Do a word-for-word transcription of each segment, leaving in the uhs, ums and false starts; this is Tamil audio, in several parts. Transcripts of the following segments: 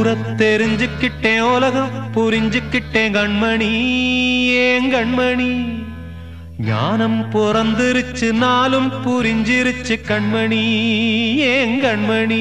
தெரிஞ்சுக்கிட்டேன் உலகம் புரிஞ்சுக்கிட்டேன் கண்மணி ஏன் கண்மணி ஞானம் பிறந்திருச்சு நாளும் புரிஞ்சிருச்சு கண்மணி ஏன் கண்மணி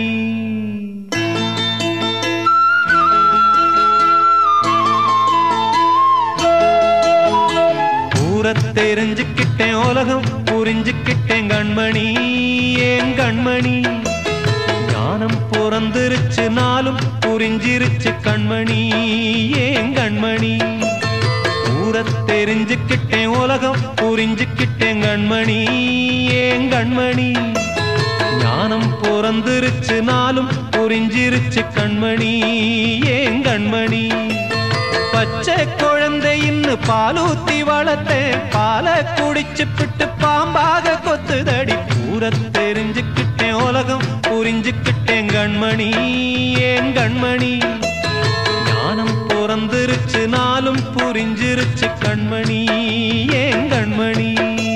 ஊரை தெரிஞ்சுக்கிட்டேன் உலகம் புரிஞ்சுக்கிட்டேன் கண்மணி ஏன் கண்மணி ஞானம் பிறந்திருச்சு நாளும் புரிஞ்சிருச்சு கண்மணி ஏன் கண்மணி ஊரை தெரிஞ்சுக்கிட்டேன் உலகம் புரிஞ்சுக்கிட்டேன் கண்மணி ஏன் கண்மணி ஞானம் பிறந்திருச்சு நாளும் புரிஞ்சிருச்சு கண்மணி ஏன் கண்மணி பச்சை குழந்தை இன்னும் பாலூத்தி வளர்த்தேன் பாலை குடிச்சு பிட்டு பாம்பாக கொத்துதடி ஊரை தெரிஞ்சுக்கிட்டேன் உலகம் புரிஞ்சுக்கிட்டேன் கண்மணி ஏன் கண்மணி ஞானம் பிறந்திருச்சு நாளும் புரிஞ்சிருச்சு கண்மணி ஏன் கண்மணி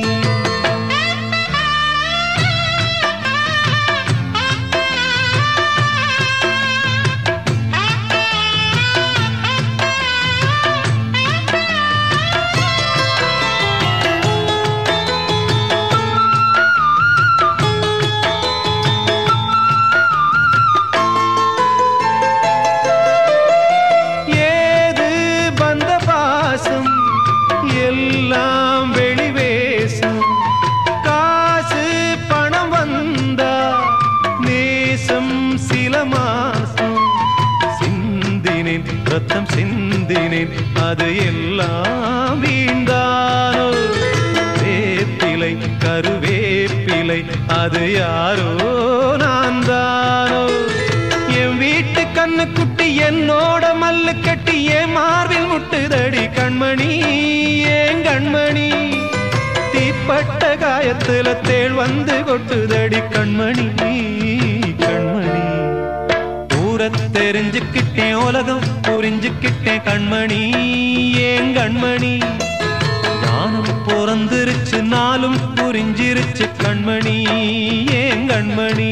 சிந்தினேன் அது எல்லாம் வீண்டானோ வேப்பிலை கருவேப்பிலை அது யாரோ நான் தானோ என் வீட்டு கண்ணு குட்டி என்னோட மல்லு கட்டி என் மார்பில் முட்டுதடி கண்மணி ஏன் கண்மணி தீப்பட்ட காயத்துல தேள் வந்து கொட்டுதடி கண்மணி கண்மணி ஊரை தெரிஞ்சுக்கிட்டேன் உலகம் புரிஞ்சுக்கிட்டேன் கண்மணி ஏன் கண்மணி ஞானம் பிறந்திருச்சு நாளும் புரிஞ்சிருச்சு கண்மணி ஏன் கண்மணி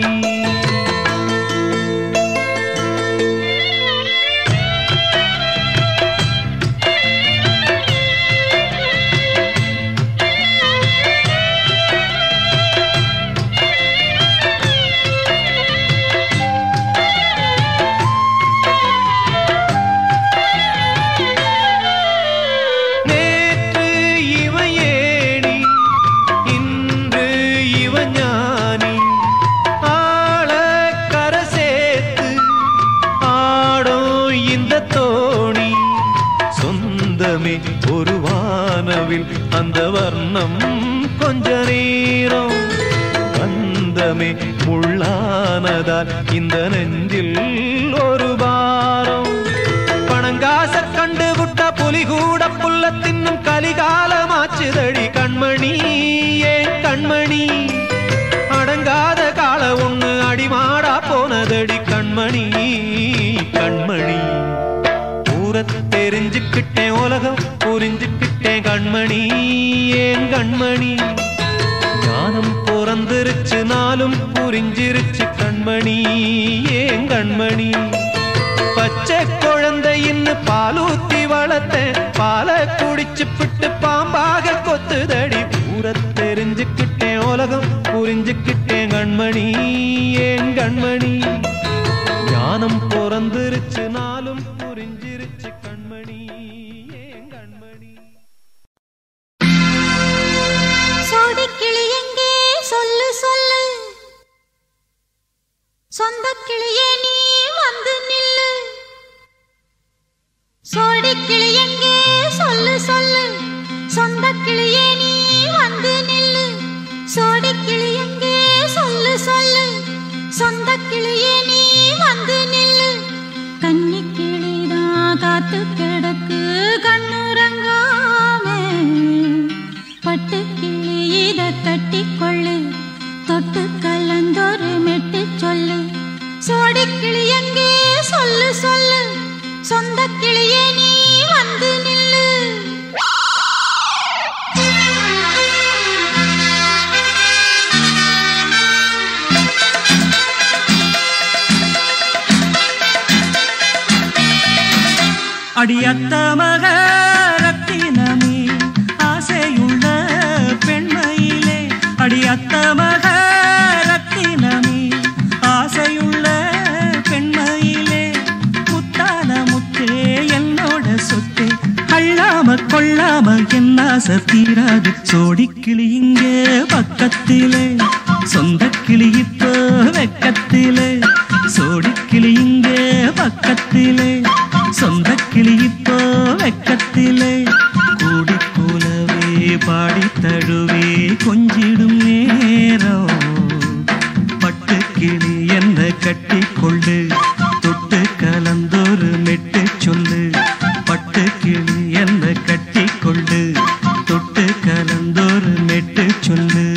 ஒரு வானவில் அந்த வர்ணம் கொஞ்ச நேரம் வந்தமே முள்ளானதால் இந்த நெஞ்சில் ஒரு பாரம் பணங்காச கண்டு விட்ட புலி கூட புல்ல தின்னும் கலிகாலமாச்சுதடி கண்மணி ஏன் கண்மணி அடங்காத கால ஒண்ணு அடிமாடா போனதடி கண்மணி கண்மணி தெரிஞ்சுக்கிட்டேன் உலகம் புரிஞ்சுக்கிட்டேன் கண்மணி ஏன் கண்மணி ஞானம் பிறந்திருச்சு நாளும் புரிஞ்சிருச்சு கண்மணி ஏன் கண்மணி பச்சை குழந்தை இன்னும் பாலூத்தி வளர்த்தேன் பாலை குடிச்சு பிட்டு பாம்பாக கொத்துதடி ஊரை தெரிஞ்சுக்கிட்டேன் உலகம் புரிஞ்சுக்கிட்டேன் கண்மணி ஏன் கண்மணி ஞானம் பிறந்திருச்சு நாளும் புரிஞ்சிருச்சு கண்மணி ஏன் கண்மணி சோடிக்கிளி எங்கே சொல்லு சொல்லு சொந்த கிளியே நீ வந்து நில்லு சோடிக்கிளி எங்கே சொல்லு சொல்லு சொந்த கிளியே நீ வந்து நில்லு சோடிக்கிளி எங்கே சொல்லு சொல்லு சொந்த கிளியே நீ வந்து நில்லு கன்னி கிளிதான் காத்து கிடக்கு கண்ணுறங்காம பட்டு கிளி இத கட்டிக்கொள்ளு தொட்டு கலந்தொரு மெட்டு சொல்லு சோடி கிளி எங்கே சொல்லு சொல்லு சொந்த கிளியே நீ வந்து நில்லு அடியத்த மக ரத்தினமே ஆசையுள்ள பெண்மையிலே அடியத்த மக ரத்தினமே ஆசையுள்ள பெண்மையிலே முத்தான முத்தே என்னோட சொத்தே அள்ளாம கொள்ளாம என்ன சத்தீராது சோடிக்கிளி இங்கே பக்கத்திலே சொந்த கிளி இப்போ வெக்கத்திலே சோடிக்கிளி இங்கே பக்கத்திலே சொந்த கிளி இப்போ வெக்கத்திலே கூடி கூலவே பாடி தழுவே கொஞ்சிடும் நேரம் பட்டு கிளி என்ன கட்டி கொண்டு தொட்டு கலந்தொரு மெட்டு சொல்லு பட்டு கிளி என்ன கட்டி கொண்டு தொட்டு கலந்தொரு மெட்டு சொல்லு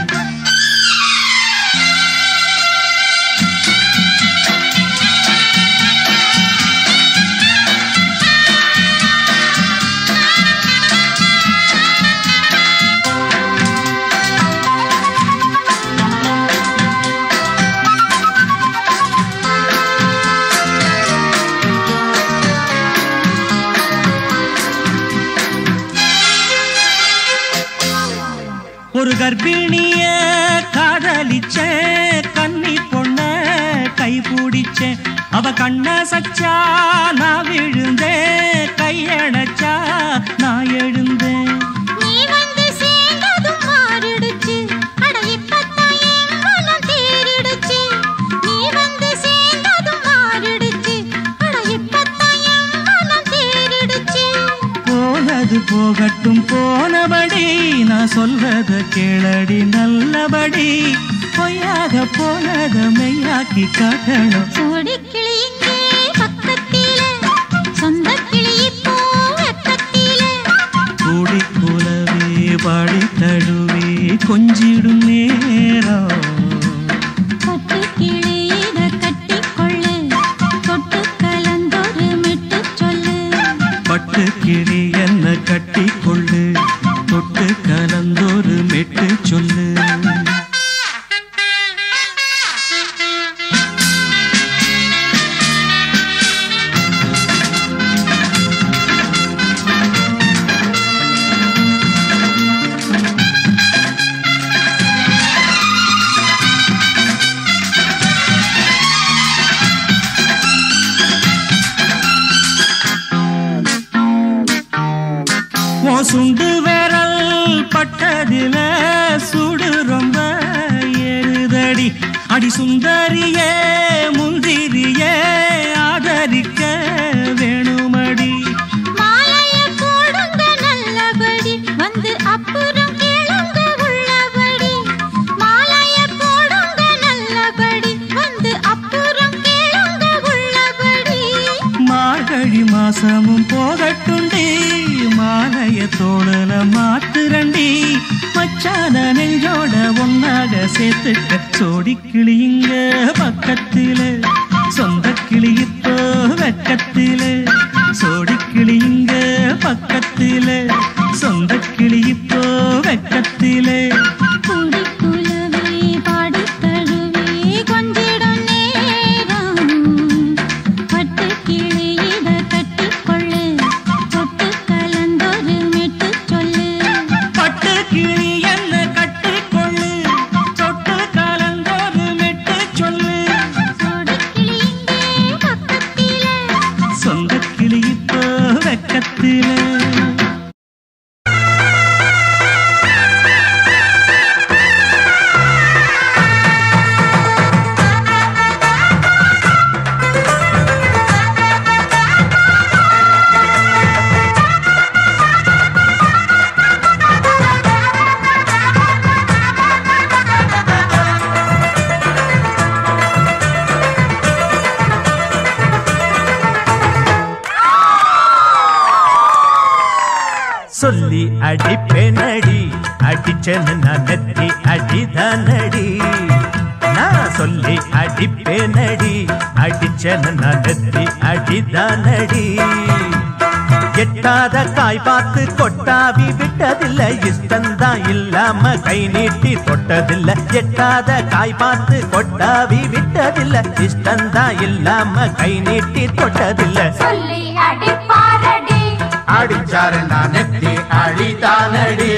ஒரு கர்ப்பிணிய காதலிச்ச கன்னி பொண்ண கை பிடிச்ச அவ கண்ண சச்சா நான் விழுந்தேன் கையடைச்சா நான் எழுந்தேன் நீ வந்து சேர்ந்ததும் மாறிடுச்சு அட இப்பத்தான் என் மனம் தேறிடுச்சு நீ வந்து சேர்ந்ததும் மாறிடுச்சு அட இப்பத்தான் என் மனம் தேறிடுச்சு போனது போகட்டும் போனபடி நான் சொல்றத கேளடி நல்லபடி பொய்யாக போனத மெய்யாக்கி காட்டணும் சோடிக்கிளி இங்கே பக்கத்திலே சொந்த கிளி இப்போ வெக்கத்திலே கூடி கூலவே பாடி தழுவே கொஞ்சிடும் நேரம் பட்டு கிளி இத கட்டி கொள்ளு தொட்டு கலந்தொரு மெட்டு சொல்லு பட்டு கிளி என்ன கட்டி கொள்ளு தொட்டு கலந்தொரு மெட்டு சொல்லு சுண்டு விரல் பட்டதில சுடு ரொம்ப ஏறுதடி அடி சுந்தரியே முந்திரியே ஆதரிக்க வேணுமடி மாலைய போடுங்க நல்லபடி வந்து அப்புறம் கேளுங்க உள்ளபடி மாலைய போடுங்க நல்லபடி வந்து அப்புறம் கேளுங்க உள்ளபடி மார்கழி மாசமும் போகட்டுண்டி மாலைய தோழல மாத்துரண்டி மச்சான நெஞ்சோட ஒன்னாக சேர்த்துக்க சோடிக்கிளி இங்க பக்கத்திலே சொந்த கிளி இப்போ வெக்கத்திலே சோடிக்கிளி இங்க பக்கத்திலே சொந்த கிளி இப்போ வெக்கத்திலே கூடி குலவே பாடி தழுவே கொஞ்சிடும் நேரம் பட்டு கிளி இத கட்டி கொள்ளு தொட்டு கலந்தொரு மெட்டு சொல்லு பட்டு கிளி என்ன கட்டி கொள்ளு தொட்டு கலந்தொரு மெட்டு சொல்லு சோடிக்கிளி இங்கே பக்கத்திலே சொந்த கிளி இப்போ வெக்கத்திலே சொல்லி அடிப்பேனடி அடிச்சேன்னு நான் நெத்தி அடிதானடி நான் சொல்லி அடிப்பேனடி அடிச்சேன்னு நான் நெத்தி அடிதானடி எட்டாத காய் பார்த்து கொட்டாவி விட்டதில்லை இஷ்டந்தான் இல்லாம கை நீட்டி தொட்டதில்லை எட்டாத காய் பார்த்து கொட்டாவி விட்டதில்லை இஷ்டந்தான் இல்லாம கை நீட்டி தொட்டதில்லை சொல்லி அடிப்பார அடிச்சாரு நான் நெத்தி அடிதானடி.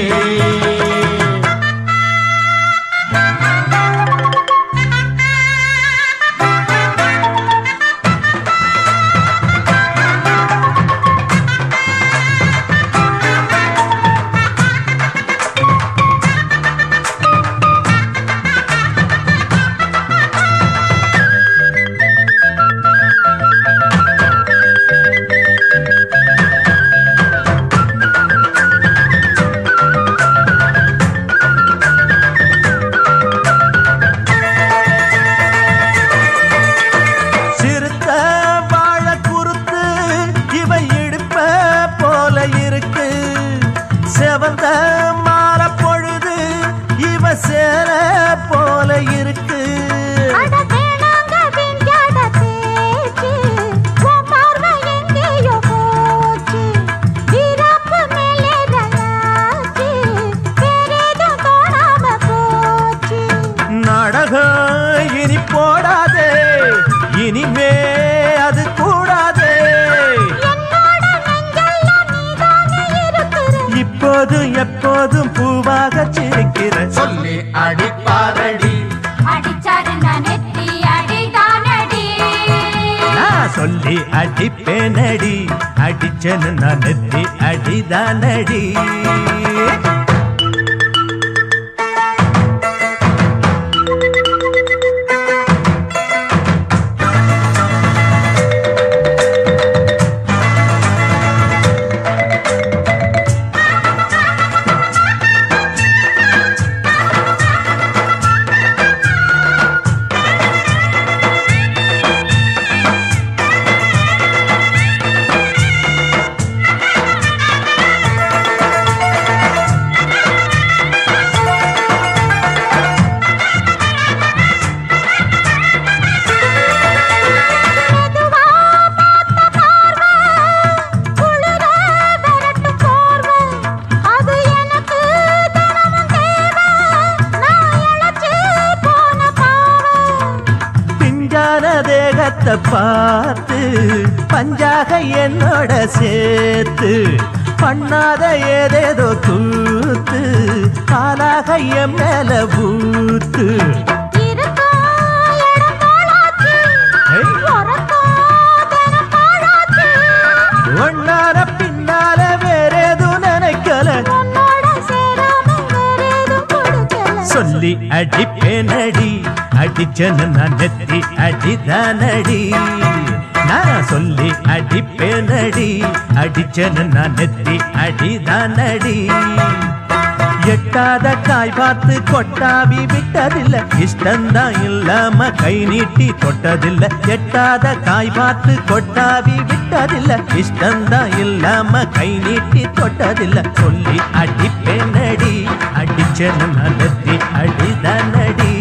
எப்போதும் பூவாக சிரிக்கிற சொல்லி அடிப்பாரடி. அடிச்சாரு நான் நெத்தி அடிதானடி. நான் சொல்லி அடிப்பேனடி. அடிச்சனு நான் நெத்தி அடிதானடி. பார்த்து பஞ்சாக என்னோட சேர்த்து பண்ணாத ஏதேதோ கூத்து காலாக என் மேல பூத்து ஒன்னார பின்னால வேறேதும் நினைக்கல சொல்லி அடிப்பேனடி. அடிச்சனு நான் நெத்தி அடிதானடி. நான் சொல்லி அடிப்பேனடி. அடிச்சனு நான் நெத்தி அடிதானடி. எட்டாத காய் பார்த்து கொட்டாவி விட்டதில்ல. இஷ்டந்தான் இல்லாம கை நீட்டி தொட்டதில்ல. எட்டாத காய் பார்த்து கொட்டாவி விட்டதில்ல. இஷ்டந்தான் இல்லாம கை நீட்டி தொட்டதில்ல. சொல்லி அடிப்பேனடி. அடிச்சனு நான் நெத்தி அடிதானடி.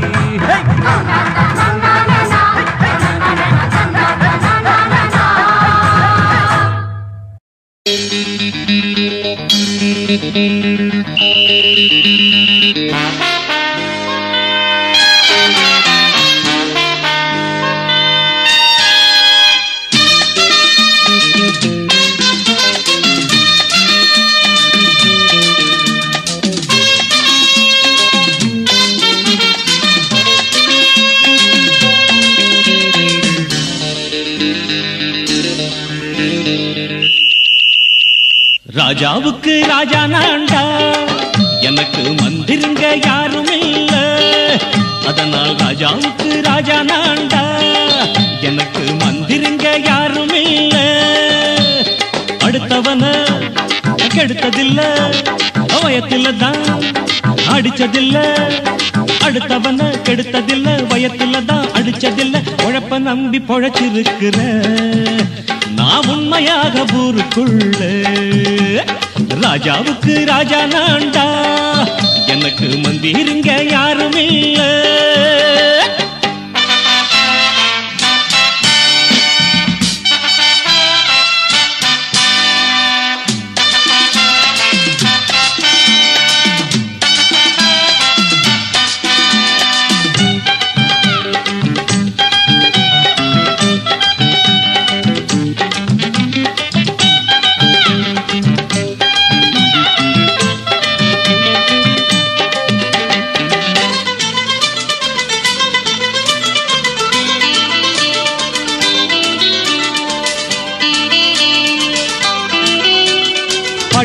ராஜாவுக்கு ராஜா நான்டா, எனக்கு மந்திருங்க யாரும் இல்ல. அதனால் ராஜாவுக்கு ராஜா நான்டா, எனக்கு மந்திருங்க யாரும் இல்ல. அடுத்தவன கெடுத்ததில்ல, வயத்தில தான் அடிச்சதில்ல. அடுத்தவன கெடுத்ததில்ல, வயத்தில தான் அடிச்சதில்ல. உழைப்ப நம்பி பொழைச்சிருக்கிற நான் உண்மையாக ஊருக்குள்ள. ராஜாவுக்கு ராஜா நான்டா, எனக்கு மந்திருங்க யாரும் இல்ல.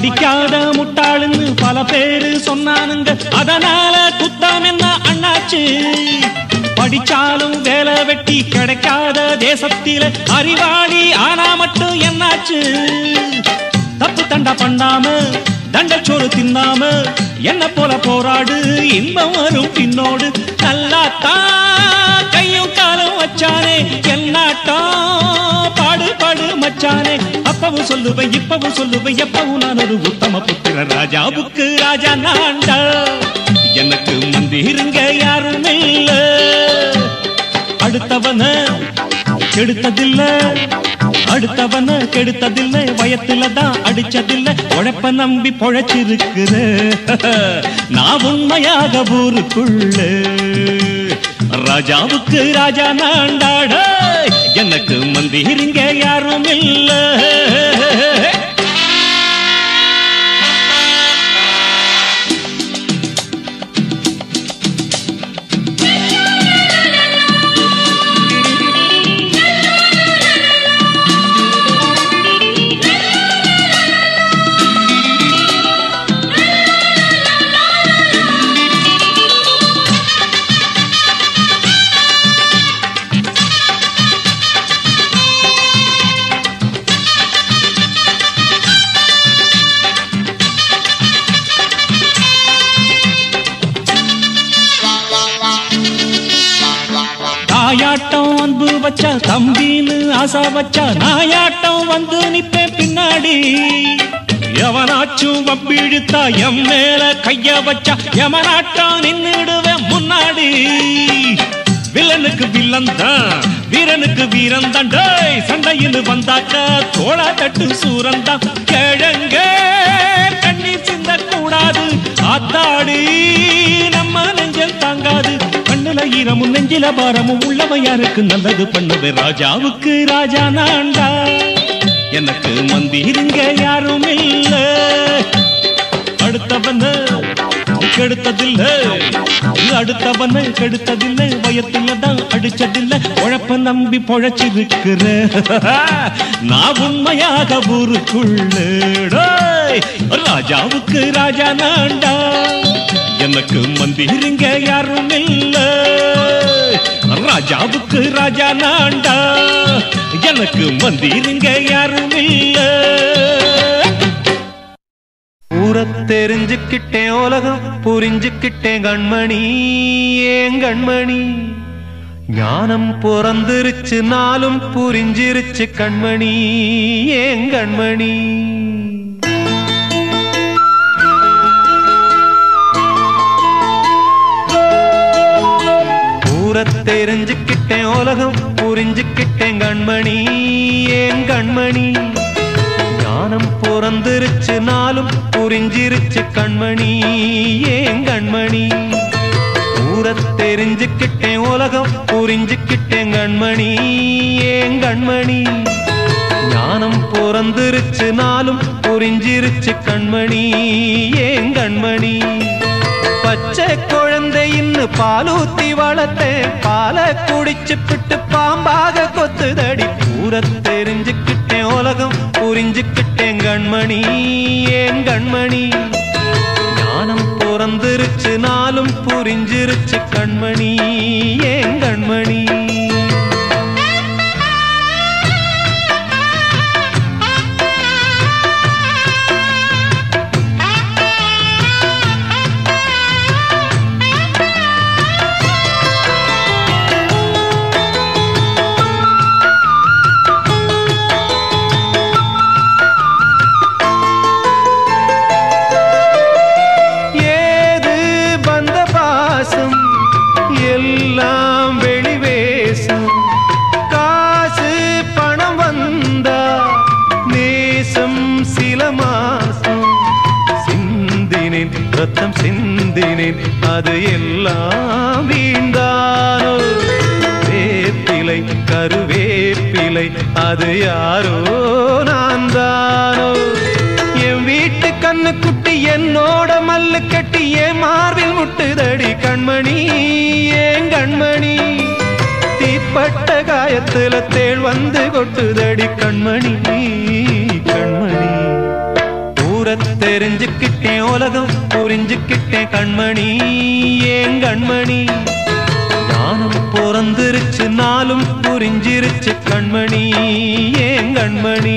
படிக்காத முட்டாளுன்னு பல பேரு சொன்னானுங்க, அதனால குத்தம் என்ன அண்ணாச்சு? படிச்சாலும் வேலை வெட்டி கிடைக்காத தேசத்தில அறிவாளி ஆனா மட்டும் என்னாச்சு? தப்பு தண்டா பண்ணாம தண்டச்சோறு தின்னாம என்ன போல போராடு, இன்பம் வரும் பின்னோடு. நல்லாத்தான் கையும் காலம் வச்சானே, என்னாட்டா பாடு பாடு மச்சானே. அப்பவும் சொல்லுவேன் இப்பவும் சொல்லுவேன், எப்பவும் நான் ஒரு உத்தம புத்திர. ராஜாவுக்கு ராஜா நான்டா, எனக்கு மந்திருங்க யாரும் இல்ல. அடுத்தவன கெடுத்ததில்ல, அடுத்தவன கெடுத்ததில்ல, வயத்துல தான் அடிச்சதில்ல. உழைப்ப நம்பி பொழைச்சிருக்குற நான் உண்மையாக ஊருக்குள்ள. ராஜாவுக்கு ராஜா நான்டாட, எனக்கு மந்திரிங்க யாரும் இல்ல. நாயாட்டம் அன்பு வச்சா தம்பின்னு ஆசா வச்சா, நாயாட்டம் வந்து நிப்பேன் பின்னாடி. எவனாச்சும் வம்பிழுத்தா எம் மேல கைய வச்சா, எவனாட்டம் நின்னுடுவேன் முன்னாடி. வில்லனுக்கு வில்லன் தான், வீரனுக்கு வீரன் தான். சண்டையின்னு வந்தாக்கா தோளா தட்டு சூரன் தான். கிழங்க கண்ணீர் சிந்த கூடாது, ஆத்தாடி நம்ம நெஞ்சல் தாங்காது. கண்ணுல ஈரமும் நெஞ்சில பாரமும் உள்ளவன் யாருக்கு நல்லது பண்ணுவே. ராஜாவுக்கு ராஜா நான்டா, எனக்கு மந்திருங்க யாரும் இல்ல. அடுத்தவன கெடுத்ததில்ல, அடுத்தவன கெடுத்ததில்லை, வயத்துல தான் அடிச்சதில்லை. உழைப்ப நம்பி பொழைச்சிருக்கிற நான் உண்மையாக ஊருக்குள்ள. ராஜாவுக்கு ராஜா நான்டா, எனக்கு மந்திருங்க யாரும் இல்ல. ராஜாவுக்கு ராஜா நான்டா, எனக்கு மந்திருங்க யாரும் இல்ல. ஊரை தெரிஞ்சுக்கிட்டேன், உலகம் புரிஞ்சுக்கிட்டேன் கண்மணி, ஏன் கண்மணி. ஞானம் பிறந்திருச்சு, நாளும் புரிஞ்சிருச்சு கண்மணி, ஏன் கண்மணி. ஊரை தெரிஞ்சுக்கிட்டேன், உலகம் புரிஞ்சுக்கிட்டேன் கண்மணி, ஏன் கண்மணி. ஞானம் பிறந்திருச்சு, நாளும் புரிஞ்சிருச்சு கண்மணி, ஏன் கண்மணி. ஊரை தெரிஞ்சுக்கிட்டேன், உலகம் புரிஞ்சுக்கிட்டேன் கண்மணி, ஏன் கண்மணி. ஞானம் பிறந்திருச்சு, நாளும் புரிஞ்சிருச்சு கண்மணி, ஏன் கண்மணி. பச்சை குழந்தை இன்னு பாலூத்தி வளர்த்தேன், பாலை குடிச்சு பிட்டு பாம்பாக கொத்துதடி. ஊரை தெரிஞ்சுக்கிட்டேன், உலகம் புரிஞ்சுக்கிட்டேன் கண்மணி, ஏன் கண்மணி. ஞானம் பிறந்திருச்சு, நாளும் புரிஞ்சிருச்சு கண்மணி, ஏன் கண்மணி. ரத்தம் சிந்தினேன், அது எல்லாம் வீண்டானோ. வேப்பிலை கருவேப்பிலை, அது யாரோ நான் தானோ. என் வீட்டு கண்ணு குட்டி என்னோட மல்லு கட்டி என் மார்பில் முட்டுதடி கண்மணி, ஏன் கண்மணி. தீப்பட்ட காயத்துல தேள் வந்து கொட்டுதடி கண்மணி, கண்மணி. ஊரை தெரிஞ்சுக்கிட்டேன் உலகம் புரிஞ்சுக்கிட்டேன் கண்மணி ஏன் கண்மணி ஞானம் பிறந்திருச்சு நாளும் புரிஞ்சிருச்சு கண்மணி ஏன் கண்மணி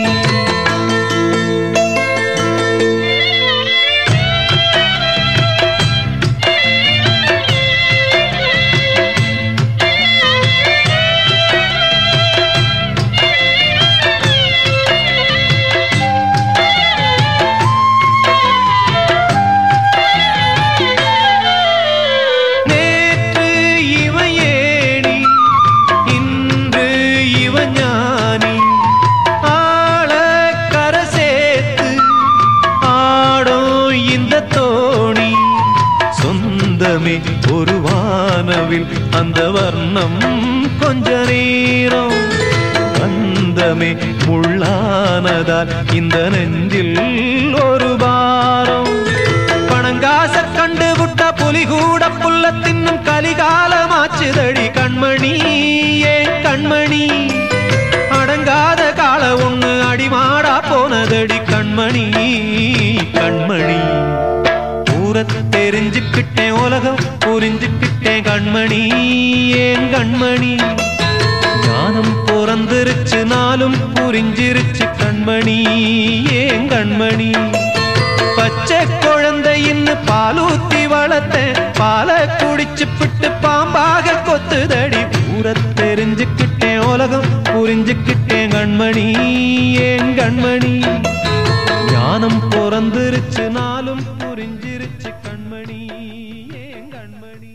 ஒரு வானவில் அந்த வர்ணம் கொஞ்ச நேரம் வந்தமே முள்ளானதால் இந்த நெஞ்சில் ஒரு பாரம் பணங்காச கண்டு விட்ட புலி கூட புல்ல தின்னும் கலிகாலமாச்சுதடி கண்மணி ஏன் கண்மணி அடங்காத கால ஒண்ணு அடிமாடா போனதடி கண்மணி கண்மணி தெரிஞ்சுக்கிட்டேன் உலகம் புரிஞ்சுக்கிட்டேன் கண்மணி ஏன் கண்மணி ஞானம் பிறந்திருச்சு நாளும் புரிஞ்சிருச்சு கண்மணி ஏன் கண்மணி பச்சை குழந்தை இன்னும் பாலூத்தி வளர்த்தேன் பாலை குடிச்சு பிட்டு பாம்பாக கொத்துதடி ஊரை தெரிஞ்சுக்கிட்டேன் உலகம் புரிஞ்சுக்கிட்டேன் கண்மணி ஏன் கண்மணி ஞானம் பிறந்திருச்சு நாளும் புரிஞ்சிருச்சு கண்மணி ஏன் கண்மணி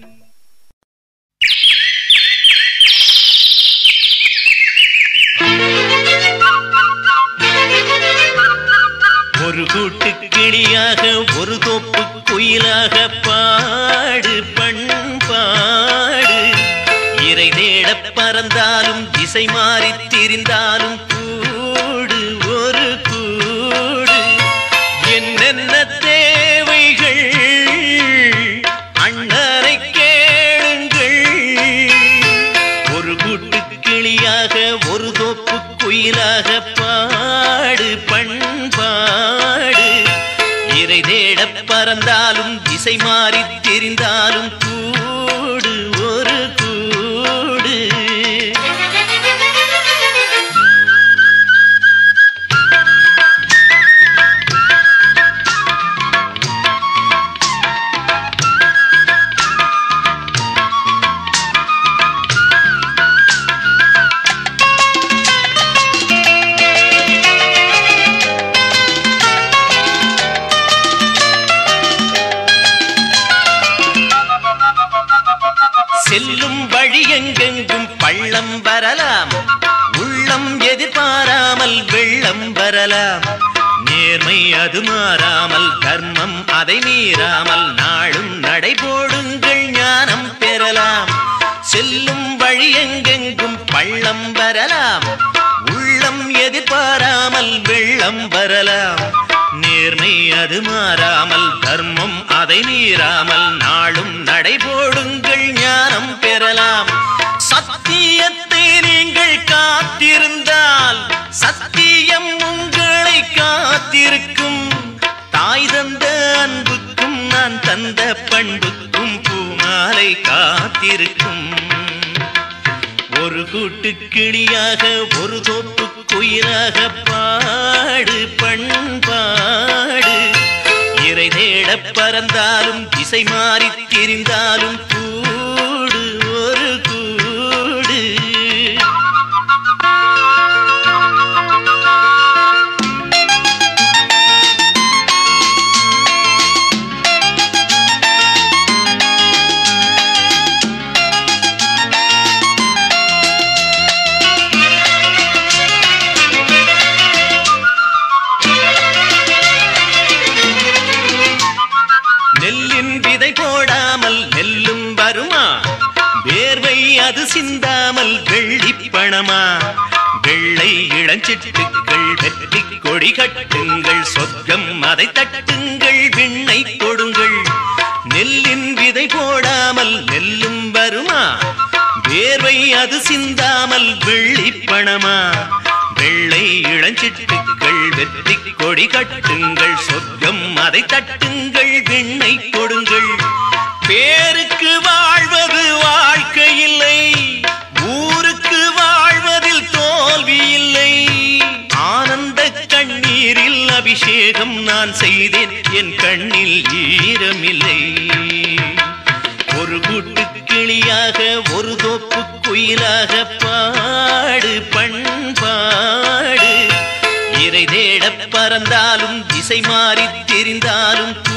ஒரு கூட்டு கிளியாக ஒரு தோப்பு குயிலாக பாடு பண்பாடு இறை தேட பறந்தாலும் திசை மாறி திரிந்தாலும் கூடு ஒரு கூடு என்னென்ன தேவைகள் அண்ணனை கேளுங்கள் ஒரு கூட்டு கிளியாக ஒரு தோப்பு குயிலாக பாடு பண்பாடு இறை தேட பறந்தாலும் திசை மாறி திரிந்தாலும் கூடு ஒரு கூடு செல்லும் வழி எங்கெங்கும் பள்ளம் வரலாம் உள்ளம் எதிர்பாராமல் வெள்ளம் வரலாம் நேர்மை அது மாறாமல் தர்மம் அதை மீறாமல் நாளும் நடைபோடுங்கள் ஞானம் பெறலாம் செல்லும் வழி எங்கெங்கும் பள்ளம் வரலாம் உள்ளம் எதிர்பாராமல் வெள்ளம் வரலாம் நேர்மை அது மாறாமல் தர்மம் அதை மீறாமல் நாளும் நடைபோடுங்கள் ஞானம் பெறலாம் சத்தியத்தை நீங்கள் காத்திருந்தால் சத்தியம் உங்களை காத்திருக்கும் தாய் தந்த அன்புக்கும் நான் தந்த பண்புக்கும் பூமாலை காத்திருக்கும் ஒரு கூட்டு கிளியாக ஒரு தோப்பு குயிலாக பாடு பண்பாடு இறை தேட பறந்தாலும் திசை மாறி திரிந்தாலும் கூடு ஒரு கூடு அது சிந்தாமல் வெள்ளி பணமா வெள்ளை இளஞ்சிட்டுக்கள் வெற்றி கொடி கட்டுங்கள் சொர்க்கம் அதை தட்டுங்கள் விண்ணை கொடுங்கள் நெல்லின் விதை போடாமல் நெல்லும் வருமா வேர்வை அது சிந்தாமல் வெள்ளி பணமா வெள்ளை இளஞ்சிட்டுக்கள் வெற்றி கொடி கட்டுங்கள் சொர்க்கம் அதை தட்டுங்கள் விண்ணை கொடுங்கள் பேருக்கு வாழ்வது வாழ்க்கை இல்லை ஊருக்கு வாழ்வதில் தோல்வி இல்லை ஆனந்த கண்ணீரில் அபிஷேகம் நான் செய்தேன் என் கண்ணில் ஈரமில்லை ஒரு கூட்டு கிளியாக ஒரு தோப்பு குயிலாக பாடு பண்பாடு இறை தேட பறந்தாலும் திசை மாறி தெரிந்தாலும்